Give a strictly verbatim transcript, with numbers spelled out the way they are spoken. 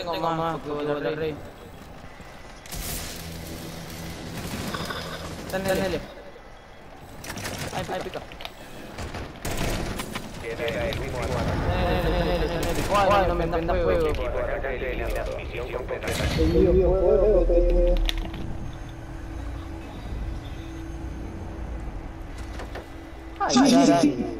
tengo más, porque voy a rey. Dale, dale, dale. Ahí, ahí, pica. Dale, dale, dale, dale, dale. Guay, no me entiendas fuego. Ay, ay, ay.